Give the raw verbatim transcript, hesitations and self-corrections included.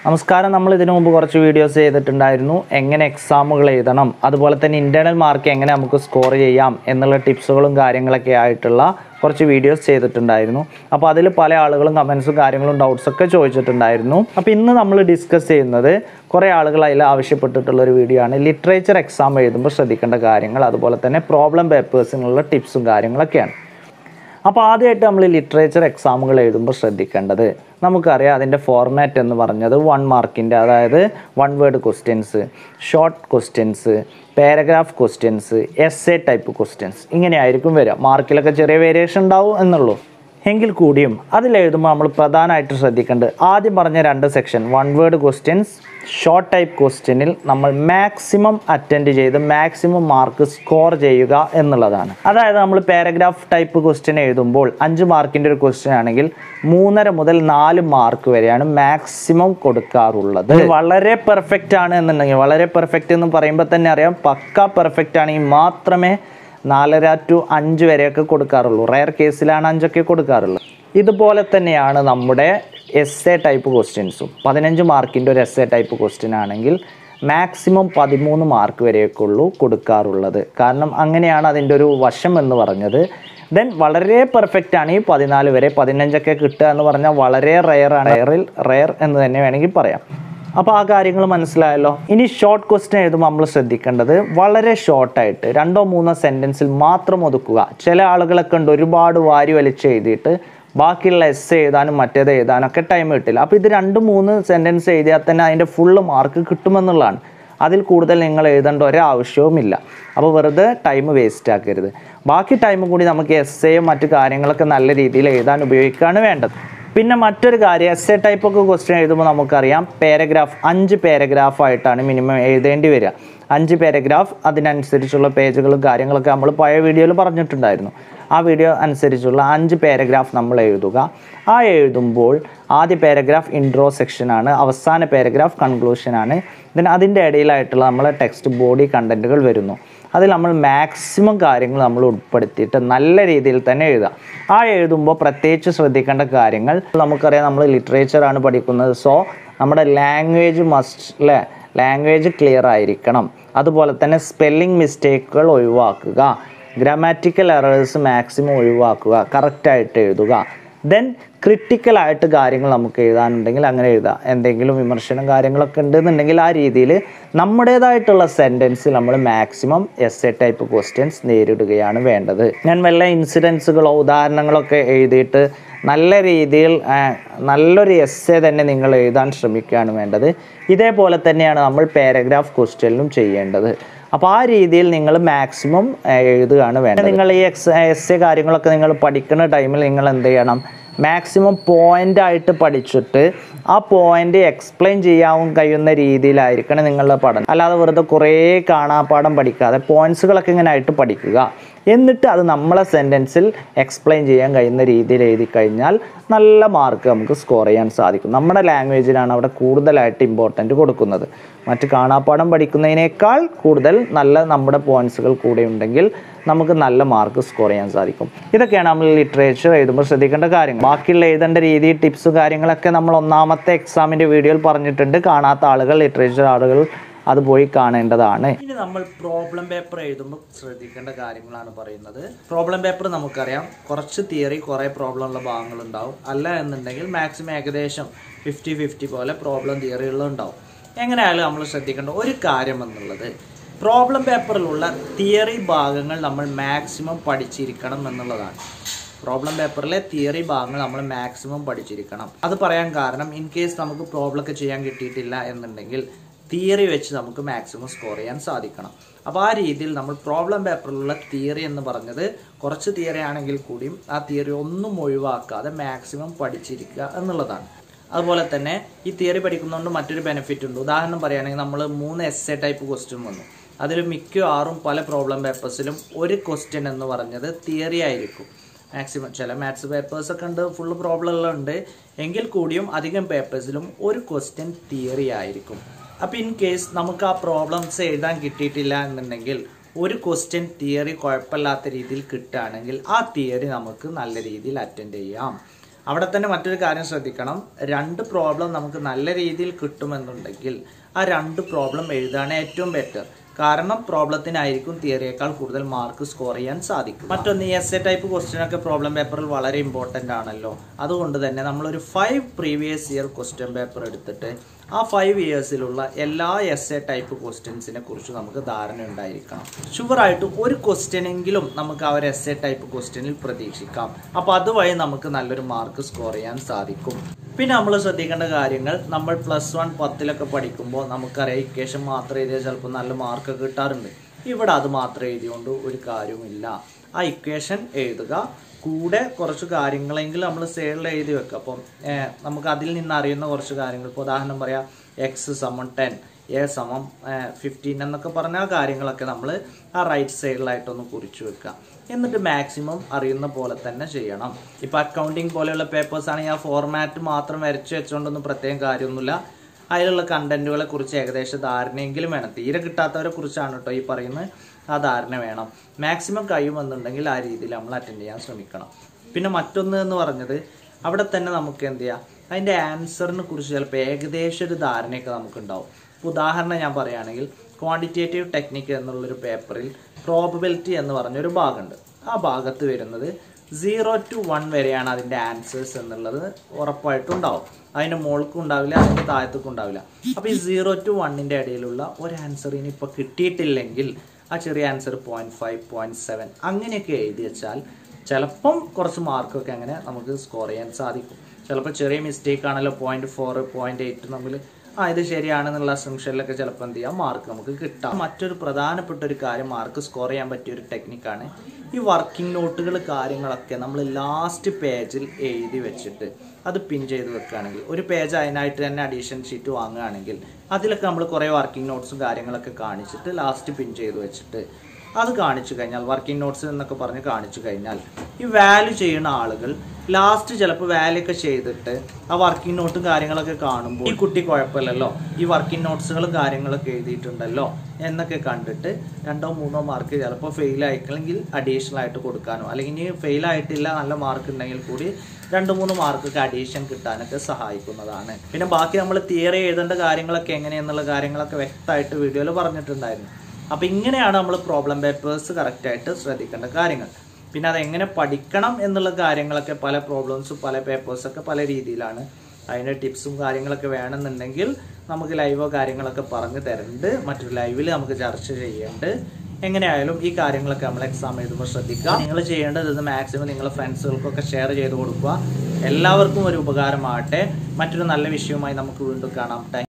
നമസ്കാരം. നമ്മൾ ഇതിനു മുമ്പ് കുറച്ച് വീഡിയോസ് ചെയ്തിട്ടുണ്ടായിരുന്നു. എങ്ങനെ എക്സാമുകൾ എഴുതണം, അതുപോലെ തന്നെ ഇൻറ്റേർണൽ മാർക്ക് എങ്ങനെ നമുക്ക് സ്കോർ ചെയ്യാം എന്നുള്ള ടിപ്സുകളും കാര്യങ്ങളൊക്കെ ആയിട്ടുള്ള കുറച്ച് വീഡിയോസ് ചെയ്തിട്ടുണ്ടായിരുന്നു. അപ്പോൾ അതിൽ പല ആളുകളും കമൻസും കാര്യങ്ങളും ഡൗട്ട്സൊക്കെ ചോദിച്ചിട്ടുണ്ടായിരുന്നു. അപ്പോൾ ഇന്ന് നമ്മൾ ഡിസ്കസ് ചെയ്യുന്നത് കുറേ ആളുകൾ അതിൽ ആവശ്യപ്പെട്ടിട്ടുള്ളൊരു വീഡിയോ ആണ്. ലിറ്ററേച്ചർ എക്സാം എഴുതുമ്പോൾ ശ്രദ്ധിക്കേണ്ട കാര്യങ്ങൾ, അതുപോലെ തന്നെ പ്രോബ്ലം പേപ്പേഴ്സിനുള്ള ടിപ്സും കാര്യങ്ങളൊക്കെയാണ്. അപ്പോൾ ആദ്യമായിട്ട് നമ്മൾ ലിറ്ററേച്ചർ എക്സാമുകൾ എഴുതുമ്പോൾ ശ്രദ്ധിക്കേണ്ടത്, നമുക്കറിയാം അതിൻ്റെ ഫോർമാറ്റ് എന്ന് പറഞ്ഞത് വൺ മാർക്കിൻ്റെ, അതായത് one word questions, short questions, paragraph questions, essay type questions, ഇങ്ങനെയായിരിക്കും വരിക. മാർക്കിലൊക്കെ ചെറിയ വേരിയേഷൻ ഉണ്ടാവും എന്നുള്ളൂ. എങ്കിൽ കൂടിയും അതിലെഴുതുമ്പോൾ നമ്മൾ പ്രധാനമായിട്ട് ശ്രദ്ധിക്കേണ്ടത് ആദ്യം പറഞ്ഞ രണ്ട് section, one word questions, short type ക്വസ്റ്റ്യനിൽ നമ്മൾ മാക്സിമം അറ്റൻഡ് ചെയ്ത് മാക്സിമം മാർക്ക് സ്കോർ ചെയ്യുക എന്നുള്ളതാണ്. അതായത് നമ്മൾ പാരഗ്രാഫ് ടൈപ്പ് ക്വസ്റ്റ്യൻ എഴുതുമ്പോൾ അഞ്ച് മാർക്കിൻ്റെ ഒരു ക്വസ്റ്റ്യൻ ആണെങ്കിൽ മൂന്നര മുതൽ നാല് മാർക്ക് വരെയാണ് മാക്സിമം കൊടുക്കാറുള്ളത്. വളരെ പെർഫെക്റ്റ് ആണ് എന്നുണ്ടെങ്കിൽ, വളരെ പെർഫെക്റ്റ് എന്ന് പറയുമ്പോൾ തന്നെ അറിയാം, പക്ക പെർഫെക്റ്റ് ആണെങ്കിൽ മാത്രമേ നാലര ടു അഞ്ച് വരെയൊക്കെ കൊടുക്കാറുള്ളൂ. റയർ കേസിലാണ് അഞ്ചൊക്കെ കൊടുക്കാറുള്ളത്. ഇതുപോലെ തന്നെയാണ് നമ്മുടെ എസ് എ ടൈപ്പ് ക്വസ്റ്റ്യൻസും. പതിനഞ്ച് മാർക്കിൻ്റെ ഒരു എസ് എ ടൈപ്പ് ക്വസ്റ്റ്യൻ ആണെങ്കിൽ മാക്സിമം പതിമൂന്ന് മാർക്ക് വരെയൊക്കെ ഉള്ളൂ കൊടുക്കാറുള്ളത്. കാരണം അങ്ങനെയാണ് അതിൻ്റെ ഒരു വശം എന്ന് പറഞ്ഞത്. ദെൻ വളരെ പെർഫെക്റ്റ് ആണ് ഈ പതിനാല് വരെ, പതിനഞ്ചൊക്കെ കിട്ടുക എന്ന് പറഞ്ഞാൽ വളരെ റയറാണ്. റയറിൽ റയർ എന്ന് തന്നെ വേണമെങ്കിൽ പറയാം. അപ്പോൾ ആ കാര്യങ്ങൾ മനസ്സിലായല്ലോ. ഇനി ഷോർട്ട് ക്വസ്റ്റ്യൻ എഴുതുമ്പോൾ നമ്മൾ ശ്രദ്ധിക്കേണ്ടത് വളരെ ഷോർട്ടായിട്ട് രണ്ടോ മൂന്നോ സെൻറ്റൻസിൽ മാത്രം ഒതുക്കുക. ചില ആളുകളൊക്കെ ഉണ്ട് ഒരുപാട് വാരി വലിച്ച് എഴുതിയിട്ട് ബാക്കിയുള്ള എസ് എഴുതാനും മറ്റേത് എഴുതാനൊക്കെ ടൈം കിട്ടില്ല. അപ്പോൾ ഇത് രണ്ട് മൂന്ന് സെൻറ്റൻസ് എഴുതിയാൽ തന്നെ അതിൻ്റെ ഫുള്ള് മാർക്ക് കിട്ടുമെന്നുള്ളതാണ്. അതിൽ കൂടുതൽ നിങ്ങൾ എഴുതേണ്ട ഒരാവശ്യവുമില്ല. അപ്പോൾ വെറുതെ ടൈം വേസ്റ്റ് ആക്കരുത്. ബാക്കി ടൈം കൂടി നമുക്ക് എസ് എയും മറ്റു കാര്യങ്ങളൊക്കെ നല്ല രീതിയിൽ എഴുതാൻ ഉപയോഗിക്കുകയാണ് വേണ്ടത്. പിന്നെ മറ്റൊരു കാര്യം, എസ് എ ടൈപ്പൊക്കെ ക്വസ്റ്റ്യൻ എഴുതുമ്പോൾ നമുക്കറിയാം പാരഗ്രാഫ് അഞ്ച് പാരഗ്രാഫായിട്ടാണ് മിനിമം എഴുതേണ്ടി വരിക. അഞ്ച് പാരഗ്രാഫ്, അതിനനുസരിച്ചുള്ള പേജുകളും കാര്യങ്ങളൊക്കെ നമ്മൾ പഴയ വീഡിയോയിൽ പറഞ്ഞിട്ടുണ്ടായിരുന്നു. ആ വീഡിയോ അനുസരിച്ചുള്ള അഞ്ച് പാരഗ്രാഫ് നമ്മൾ എഴുതുക. ആ എഴുതുമ്പോൾ ആദ്യ പാരഗ്രാഫ് ഇൻട്രോ സെക്ഷനാണ്, അവസാന പാരഗ്രാഫ് കൺക്ലൂഷനാണ്. then അതിൻ്റെ ഇടയിലായിട്ടുള്ള നമ്മളെ ടെക്സ്റ്റ് ബോഡി കണ്ടൻറ്റുകൾ വരുന്നു. അതിൽ നമ്മൾ മാക്സിമം കാര്യങ്ങൾ നമ്മൾ ഉൾപ്പെടുത്തിയിട്ട് നല്ല രീതിയിൽ തന്നെ എഴുതുക. ആ എഴുതുമ്പോൾ പ്രത്യേകിച്ച് ശ്രദ്ധിക്കേണ്ട കാര്യങ്ങൾ, നമുക്കറിയാം നമ്മൾ ലിറ്ററേച്ചറാണ് പഠിക്കുന്നത്. സോ നമ്മുടെ ലാംഗ്വേജ് മസ്റ്റ് അല്ലേ, ലാംഗ്വേജ് ക്ലിയർ ആയിരിക്കണം. അതുപോലെ തന്നെ സ്പെല്ലിംഗ് മിസ്റ്റേക്കുകൾ ഒഴിവാക്കുക, ഗ്രാമാറ്റിക്കൽ എറേഴ്സ് മാക്സിമം ഒഴിവാക്കുക, കറക്റ്റായിട്ട് എഴുതുക. ദെൻ ക്രിട്ടിക്കലായിട്ട് കാര്യങ്ങൾ നമുക്ക് എഴുതാനുണ്ടെങ്കിൽ അങ്ങനെ എഴുതാം. എന്തെങ്കിലും വിമർശനം കാര്യങ്ങളൊക്കെ ഉണ്ടെന്നുണ്ടെങ്കിൽ ആ രീതിയിൽ നമ്മുടേതായിട്ടുള്ള സെൻറ്റൻസ് നമ്മൾ maximum essay type questions നേരിടുകയാണ് വേണ്ടത്. ഞാൻ വല്ല ഇൻസിഡൻസുകളോ ഉദാഹരണങ്ങളൊക്കെ എഴുതിയിട്ട് നല്ല രീതിയിൽ നല്ലൊരു എസ് എ തന്നെ നിങ്ങൾ എഴുതാൻ ശ്രമിക്കുകയാണ് വേണ്ടത്. ഇതേപോലെ തന്നെയാണ് നമ്മൾ പാരഗ്രാഫ് ക്വസ്റ്റ്യനിലും ചെയ്യേണ്ടത്. അപ്പോൾ ആ രീതിയിൽ നിങ്ങൾ മാക്സിമം എഴുതുകയാണ് വേണ്ടത്. നിങ്ങൾ ഈ എക്സ് എസ് എ കാര്യങ്ങളൊക്കെ നിങ്ങൾ പഠിക്കുന്ന ടൈമിൽ നിങ്ങൾ എന്ത് ചെയ്യണം, മാക്സിമം പോയിൻ്റായിട്ട് പഠിച്ചിട്ട് ആ പോയിൻ്റ് എക്സ്പ്ലെയിൻ ചെയ്യാൻ കഴിയുന്ന രീതിയിലായിരിക്കണം നിങ്ങളുടെ പഠനം. അല്ലാതെ വെറുതെ കുറേ കാണാപ്പാഠം പഠിക്കാതെ പോയിൻറ്റ്സുകളൊക്കെ ഇങ്ങനെ ആയിട്ട് പഠിക്കുക. എന്നിട്ട് അത് നമ്മളെ സെൻറ്റൻസിൽ എക്സ്പ്ലെയിൻ ചെയ്യാൻ കഴിയുന്ന രീതിയിൽ എഴുതി കഴിഞ്ഞാൽ നല്ല മാർക്ക് നമുക്ക് സ്കോർ ചെയ്യാൻ സാധിക്കും. നമ്മുടെ ലാംഗ്വേജിനാണ് അവിടെ കൂടുതലായിട്ട് ഇമ്പോർട്ടൻറ്റ് കൊടുക്കുന്നത്. മറ്റ് കാണാപ്പാഠം പഠിക്കുന്നതിനേക്കാൾ കൂടുതൽ നല്ല നമ്മുടെ പോയിൻറ്റ്സുകൾ കൂടെ ഉണ്ടെങ്കിൽ നമുക്ക് നല്ല മാർക്ക് സ്കോർ ചെയ്യാൻ സാധിക്കും. ഇതൊക്കെയാണ് നമ്മൾ ലിറ്ററേച്ചർ എഴുതുമ്പോൾ ശ്രദ്ധിക്കേണ്ട കാര്യങ്ങൾ. ബാക്കിയുള്ള എഴുതേണ്ട രീതി, ടിപ്സ് കാര്യങ്ങളൊക്കെ നമ്മൾ ഒന്നാമത്തെ എക്സാമിൻ്റെ വീഡിയോയിൽ പറഞ്ഞിട്ടുണ്ട്. കാണാത്ത ആളുകൾ, ലിറ്ററേച്ചർ ആളുകൾ അത് പോയി കാണേണ്ടതാണ്. ഇനി നമ്മൾ പ്രോബ്ലം പേപ്പർ എഴുതുമ്പോൾ ശ്രദ്ധിക്കേണ്ട കാര്യങ്ങളാണ് പറയുന്നത്. പ്രോബ്ലം പേപ്പർ നമുക്കറിയാം കുറച്ച് തിയറി, കുറേ പ്രോബ്ലം ഉള്ള ഭാഗങ്ങളുണ്ടാവും. അല്ല എന്നുണ്ടെങ്കിൽ മാക്സിമം ഏകദേശം ഫിഫ്റ്റി ഫിഫ്റ്റി പോലെ പ്രോബ്ലം തിയറികളുണ്ടാവും. എങ്ങനെയായാലും നമ്മൾ ശ്രദ്ധിക്കേണ്ട ഒരു കാര്യം എന്നുള്ളത്, പ്രോബ്ലം പേപ്പറിലുള്ള തിയറി ഭാഗങ്ങൾ നമ്മൾ മാക്സിമം പഠിച്ചിരിക്കണം എന്നുള്ളതാണ്. പ്രോബ്ലം പേപ്പറിലെ തിയറി ഭാഗങ്ങൾ നമ്മൾ മാക്സിമം പഠിച്ചിരിക്കണം. അത് പറയാൻ കാരണം, ഇൻ കേസ് നമുക്ക് പ്രോബ്ലം ഒക്കെ ചെയ്യാൻ കിട്ടിയിട്ടില്ല എന്നുണ്ടെങ്കിൽ തിയറി വെച്ച് നമുക്ക് മാക്സിമം സ്കോർ ചെയ്യാൻ സാധിക്കണം. അപ്പോൾ ആ രീതിയിൽ നമ്മൾ പ്രോബ്ലം പേപ്പറിലുള്ള തിയറി എന്ന് പറഞ്ഞത് കുറച്ച് തിയറി ആണെങ്കിൽ കൂടിയും ആ തിയറി ഒന്നും ഒഴിവാക്കാതെ മാക്സിമം പഠിച്ചിരിക്കുക എന്നുള്ളതാണ്. അതുപോലെ തന്നെ ഈ തിയറി പഠിക്കുന്നതുകൊണ്ട് മറ്റൊരു ബെനിഫിറ്റ് ഉണ്ട്. ഉദാഹരണം പറയുകയാണെങ്കിൽ നമ്മൾ മൂന്ന് എസ് എ ടൈപ്പ് ക്വസ്റ്റ്യൻ വന്നു. അതിൽ മിക്കവാറും പല പ്രോബ്ലം പേപ്പേഴ്സിലും ഒരു ക്വസ്റ്റ്യൻ എന്ന് പറഞ്ഞത് തിയറി ആയിരിക്കും. മാക്സിമം ചില മാത്സ് പേപ്പേഴ്സൊക്കെ ഉണ്ട് ഫുള്ള് പ്രോബ്ലം ഉണ്ട്, എങ്കിൽ കൂടിയും അധികം പേപ്പേഴ്സിലും ഒരു ക്വസ്റ്റ്യൻ തിയറി ആയിരിക്കും. അപ്പോൾ ഇൻ കേസ് നമുക്ക് ആ പ്രോബ്ലംസ് എഴുതാൻ കിട്ടിയിട്ടില്ല എന്നുണ്ടെങ്കിൽ ഒരു ക്വസ്റ്റ്യൻ തിയറി കുഴപ്പമില്ലാത്ത രീതിയിൽ കിട്ടുകയാണെങ്കിൽ ആ തിയറി നമുക്ക് നല്ല രീതിയിൽ അറ്റൻഡ് ചെയ്യാം. അവിടെ തന്നെ മറ്റൊരു കാര്യം ശ്രദ്ധിക്കണം, രണ്ട് പ്രോബ്ലം നമുക്ക് നല്ല രീതിയിൽ കിട്ടുമെന്നുണ്ടെങ്കിൽ ആ രണ്ട് പ്രോബ്ലം എഴുതാണ് ഏറ്റവും ബെറ്റർ. കാരണം പ്രോബ്ലത്തിനായിരിക്കും തിയറിയേക്കാൾ കൂടുതൽ മാർക്ക് സ്കോർ ചെയ്യാൻ സാധിക്കും. മറ്റൊന്ന്, എസ് എ ടൈപ്പ് ക്വസ്റ്റ്യൻ ഒക്കെ പ്രോബ്ലം പേപ്പറിൽ വളരെ ഇമ്പോർട്ടൻ്റ് ആണല്ലോ. അതുകൊണ്ട് തന്നെ നമ്മളൊരു five previous year question paper എടുത്തിട്ട് ആ ഫൈവ് ഇയേഴ്സിലുള്ള എല്ലാ എസ് എ ടൈപ്പ് ക്വസ്റ്റ്യൻസിനെ കുറിച്ച് നമുക്ക് ധാരണ ഉണ്ടായിരിക്കണം. ഷുവറായിട്ട് ഒരു ക്വസ്റ്റ്യനെങ്കിലും നമുക്ക് ആ ഒരു എസ് എ ടൈപ്പ് ക്വസ്റ്റ്യനിൽ പ്രതീക്ഷിക്കാം. അപ്പോൾ അതുവഴി നമുക്ക് നല്ലൊരു മാർക്ക് സ്കോർ ചെയ്യാൻ സാധിക്കും. പിന്നെ നമ്മൾ ശ്രദ്ധിക്കേണ്ട കാര്യങ്ങൾ, നമ്മൾ പ്ലസ് വൺ പത്തിലൊക്കെ പഠിക്കുമ്പോൾ നമുക്കറിയാം ഇക്വേഷൻ മാത്രം എഴുതിയാൽ ചിലപ്പോൾ നല്ല മാർക്ക് കിട്ടാറുണ്ട്. ഇവിടെ അത് മാത്രം എഴുതിയോണ്ട് ഒരു കാര്യവുമില്ല. ആ ഇക്വേഷൻ എഴുതുക, കൂടെ കുറച്ച് കാര്യങ്ങളെങ്കിലും നമ്മൾ സൈഡിൽ എഴുതി വെക്കുക. അപ്പം നമുക്ക് അതിൽ നിന്ന് അറിയുന്ന കുറച്ച് കാര്യങ്ങൾ, ഇപ്പോൾ ഉദാഹരണം പറയാം, എക്സ് സമം ടെൻ, എ സമം ഫിഫ്റ്റീൻ എന്നൊക്കെ പറഞ്ഞ ആ കാര്യങ്ങളൊക്കെ നമ്മൾ ആ റൈറ്റ് സൈഡിലായിട്ടൊന്ന് കുറിച്ച് വെക്കുക. എന്നിട്ട് മാക്സിമം അറിയുന്ന പോലെ തന്നെ ചെയ്യണം. ഇപ്പോൾ അക്കൗണ്ടിങ് പോലെയുള്ള പേപ്പേഴ്സ് ആണെങ്കിൽ ആ ഫോർമാറ്റ് മാത്രം വരച്ച് വെച്ചുകൊണ്ടൊന്നും പ്രത്യേകം കാര്യമൊന്നുമില്ല. അതിലുള്ള കണ്ടന്റുകളെ കുറിച്ച് ഏകദേശ ധാരണയെങ്കിലും വേണം. തീരെ കിട്ടാത്തവരെ കുറിച്ചാണ് കേട്ടോ ഈ പറയുന്നത്. ആ ധാരണ വേണം. മാക്സിമം കഴിയുമെന്നുണ്ടെങ്കിൽ ആ രീതിയിൽ നമ്മൾ അറ്റൻഡ് ചെയ്യാൻ ശ്രമിക്കണം. പിന്നെ മറ്റൊന്ന് എന്ന് പറഞ്ഞത്, അവിടെ തന്നെ നമുക്ക് എന്ത് ചെയ്യാം, അതിൻ്റെ ആൻസറിനെ കുറിച്ച് ചിലപ്പോൾ ഏകദേശം ഒരു ധാരണയൊക്കെ നമുക്കുണ്ടാവും. ഇപ്പോൾ ഉദാഹരണം ഞാൻ പറയുകയാണെങ്കിൽ, ക്വാണ്ടിറ്റേറ്റീവ് ടെക്നിക്ക് എന്നുള്ളൊരു പേപ്പറിൽ പ്രോബബിലിറ്റി എന്ന് പറഞ്ഞൊരു ഭാഗമുണ്ട്. ആ ഭാഗത്ത് വരുന്നത് സീറോ ടു വൺ വരെയാണ് അതിൻ്റെ ആൻസേഴ്സ് എന്നുള്ളത് ഉറപ്പായിട്ടും ഉണ്ടാവും. അതിൻ്റെ മുകൾക്കും ഉണ്ടാവില്ല, അതിൻ്റെ താഴത്തേക്കും ഉണ്ടാവില്ല. അപ്പോൾ ഈ സീറോ ടു വണ്ണിൻ്റെ ഇടയിലുള്ള ഒരു ആൻസർ ഇനി ഇപ്പോൾ കിട്ടിയിട്ടില്ലെങ്കിൽ ആ ചെറിയ answer point five point seven അങ്ങനെയൊക്കെ എഴുതി വെച്ചാൽ ചിലപ്പം കുറച്ച് മാർക്കൊക്കെ അങ്ങനെ നമുക്ക് സ്കോർ ചെയ്യാൻ സാധിക്കും. ചിലപ്പോൾ ചെറിയ മിസ്റ്റേക്ക് ആണല്ലോ, പോയിന്റ് ഫോർ പോയിന്റ് എയ്റ്റ് തമ്മിൽ ആ ഇത് ശരിയാണെന്നുള്ള അസംഷനിലൊക്കെ ചിലപ്പോൾ എന്ത് ചെയ്യാം, മാർക്ക് നമുക്ക് കിട്ടാം. മറ്റൊരു പ്രധാനപ്പെട്ട ഒരു കാര്യം, മാർക്ക് സ്കോർ ചെയ്യാൻ പറ്റിയ ഒരു ടെക്നിക്കാണ് ഈ വർക്കിംഗ് നോട്ടുകൾ. കാര്യങ്ങളൊക്കെ നമ്മൾ ലാസ്റ്റ് പേജിൽ എഴുതി വെച്ചിട്ട് അത് പിൻ ചെയ്ത് വെക്കുകയാണെങ്കിൽ, ഒരു പേജ് അതിനായിട്ട് തന്നെ അഡീഷൻ ഷീറ്റ് വാങ്ങുകയാണെങ്കിൽ അതിലൊക്കെ നമ്മൾ കുറേ വർക്കിംഗ് നോട്ട്സും കാര്യങ്ങളൊക്കെ കാണിച്ചിട്ട് ലാസ്റ്റ് പിൻ ചെയ്ത് വെച്ചിട്ട് അത് കാണിച്ചു കഴിഞ്ഞാൽ, വർക്കിംഗ് നോട്ട്സ് എന്നൊക്കെ പറഞ്ഞ് കാണിച്ചു കഴിഞ്ഞാൽ, ഈ വാല്യൂ ചെയ്യുന്ന ആളുകൾ ലാസ്റ്റ് ചിലപ്പോൾ വാല്യൂ ഒക്കെ ചെയ്തിട്ട് ആ വർക്കിംഗ് നോട്ടും കാര്യങ്ങളൊക്കെ കാണുമ്പോൾ ഈ കുട്ടി കുഴപ്പമില്ലല്ലോ, ഈ വർക്കിംഗ് നോട്ട്സുകളും കാര്യങ്ങളൊക്കെ എഴുതിയിട്ടുണ്ടല്ലോ എന്നൊക്കെ കണ്ടിട്ട് രണ്ടോ മൂന്നോ മാർക്ക് ചിലപ്പോൾ ഫെയിൽ ആയില്ലെങ്കിൽ അഡീഷണൽ ആയിട്ട് കൊടുക്കാനോ, അല്ലെങ്കിൽ ഇനി ഫെയിൽ ആയിട്ടില്ല നല്ല മാർക്ക് ഉണ്ടെങ്കിൽ കൂടി രണ്ട് മൂന്ന് മാർക്കൊക്കെ അഡീഷൻ കിട്ടാനൊക്കെ സഹായിക്കുന്നതാണ്. പിന്നെ ബാക്കി നമ്മൾ തിയറി എഴുതേണ്ട കാര്യങ്ങളൊക്കെ എങ്ങനെയെന്നുള്ള കാര്യങ്ങളൊക്കെ വ്യക്തമായിട്ട് വീഡിയോയിൽ പറഞ്ഞിട്ടുണ്ടായിരുന്നു. അപ്പോൾ ഇങ്ങനെയാണ് നമ്മൾ പ്രോബ്ലം പേപ്പേഴ്സ് കറക്റ്റായിട്ട് ശ്രദ്ധിക്കേണ്ട കാര്യങ്ങൾ. പിന്നെ അതെങ്ങനെ പഠിക്കണം എന്നുള്ള കാര്യങ്ങളൊക്കെ പല പ്രോബ്ലംസും പല പേപ്പേഴ്സൊക്കെ പല രീതിയിലാണ്. അതിൻ്റെ ടിപ്സും കാര്യങ്ങളൊക്കെ വേണമെന്നുണ്ടെങ്കിൽ നമുക്ക് ലൈവോ കാര്യങ്ങളൊക്കെ പറഞ്ഞു തരുന്നുണ്ട്. മറ്റൊരു ലൈവിൽ നമുക്ക് ചർച്ച ചെയ്യുന്നുണ്ട്. എങ്ങനെയായാലും ഈ കാര്യങ്ങളൊക്കെ നമ്മൾ എക്സാം എഴുതുമ്പോൾ ശ്രദ്ധിക്കുക. നിങ്ങൾ ചെയ്യേണ്ടത് ഇത് മാക്സിമം നിങ്ങളുടെ ഫ്രണ്ട്സുകൾക്കൊക്കെ ഷെയർ ചെയ്ത് കൊടുക്കുക. എല്ലാവർക്കും ഒരു ഉപകാരമാകട്ടെ. മറ്റൊരു നല്ല വിഷയവുമായി നമുക്ക് വീണ്ടും കാണാം.